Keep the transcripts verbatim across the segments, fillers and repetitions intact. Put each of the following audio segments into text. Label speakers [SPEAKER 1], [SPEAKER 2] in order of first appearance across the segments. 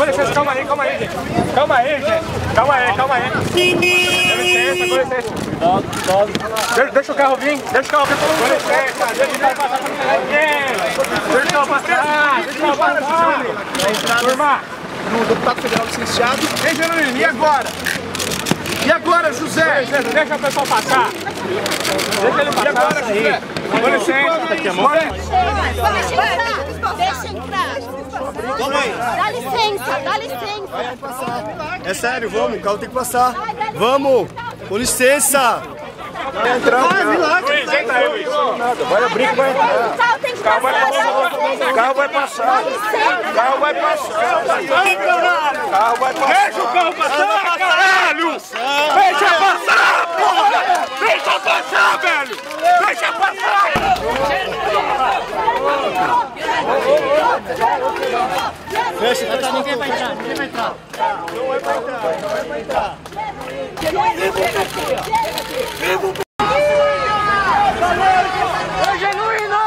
[SPEAKER 1] licença, calma aí, calma aí, gente. Calma aí, gente. Calma aí, calma aí. Com licença, com licença. Deixa, deixa o carro vir, deixa o carro vir. Com licença, deixa o carro passar. Deixa o carro passar, deixa o carro passar. Turma,
[SPEAKER 2] no deputado federal licenciado.
[SPEAKER 1] Ei, Genuíno, e agora?
[SPEAKER 2] E agora, José?
[SPEAKER 1] Deixa o pessoal passar. Deixa ele passar.
[SPEAKER 2] E agora, José?
[SPEAKER 1] Com licença.
[SPEAKER 3] Deixa entrar.
[SPEAKER 2] Vamos aí.
[SPEAKER 3] Dá licença, dá licença.
[SPEAKER 2] É sério, vamos, o carro tem que passar. Vamos, com licença. Vai entrar,
[SPEAKER 1] Luiz, entra aí, Luiz.
[SPEAKER 2] vai abrir que vai entrar.
[SPEAKER 3] O carro tem que passar.
[SPEAKER 2] O carro vai passar. O carro vai passar. O carro vai passar.
[SPEAKER 1] Deixa o carro passar, caralho! Deixa passar, porra! Deixa passar, velho! Deixa passar!
[SPEAKER 2] Fecha, fecha.
[SPEAKER 4] Ninguém vai entrar, ninguém vai entrar.
[SPEAKER 2] Não vai pra entrar, não vai pra entrar.
[SPEAKER 1] Ô, Genuíno!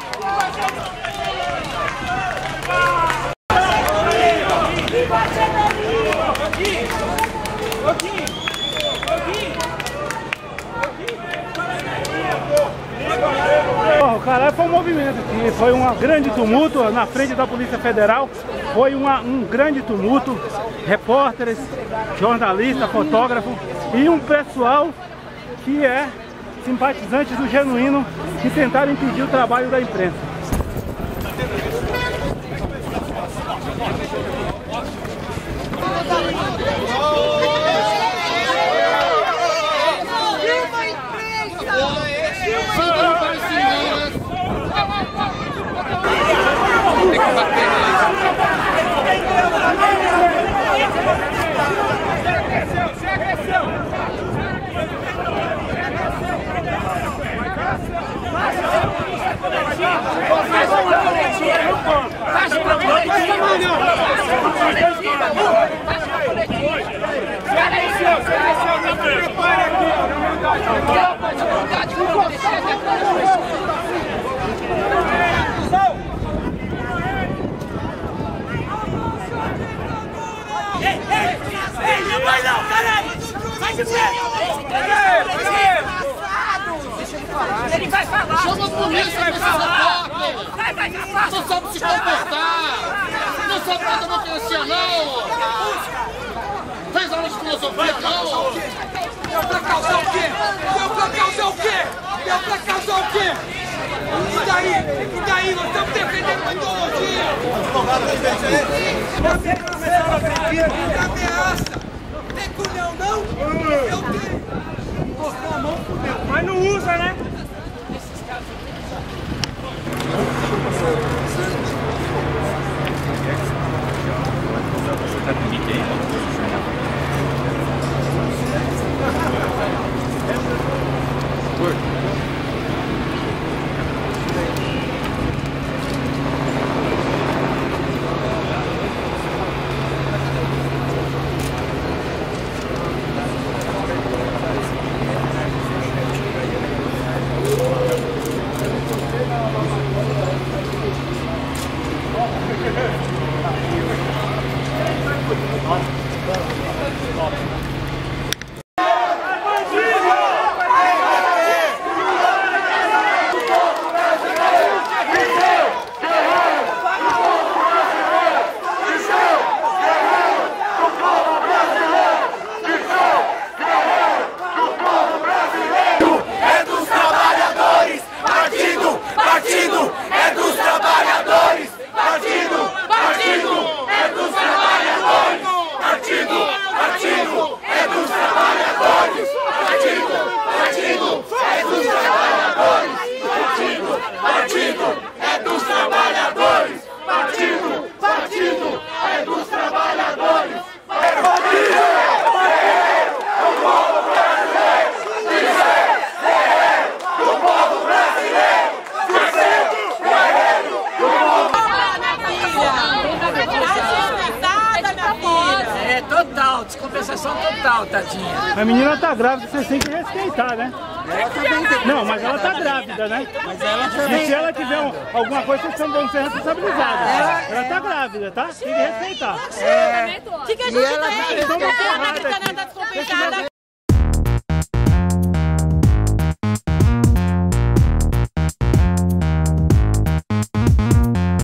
[SPEAKER 5] O caralho, foi um movimento aqui, foi um grande tumulto na frente da Polícia Federal, foi uma, um grande tumulto, repórteres, jornalistas, fotógrafos e um pessoal que é simpatizante do Genuíno que tentaram impedir o trabalho da imprensa.
[SPEAKER 1] Não vai não, caralho! Vai de pé! Ele vai falar!
[SPEAKER 4] Chama a polícia pra esse repórter!
[SPEAKER 1] Vai, vai, vai!
[SPEAKER 4] Não sabe se comportar! Não sabe da democracia, não! Fez aula de filosofia, não!
[SPEAKER 6] Deu pra causar o quê? Deu pra causar o quê? Deu pra causar o quê? E daí? E daí? Nós estamos defendendo uma ideologia! Você começaram a defender a ameaça! Tem culhão, não? Eu tenho! Mostrou a mão, fudeu!
[SPEAKER 1] Mas não usa, né?
[SPEAKER 6] Descompensação total, tadinha.
[SPEAKER 5] A menina tá grávida, vocês têm que respeitar, né? Não, mas ela tá grávida, né?
[SPEAKER 6] Mas ela
[SPEAKER 5] E se ela tiver um- alguma coisa, vocês vão ser responsabilizados. Ela tá grávida. grávida, tá? Tem que respeitar.
[SPEAKER 3] É. Que que a gente
[SPEAKER 5] Eles tomam porrada aqui.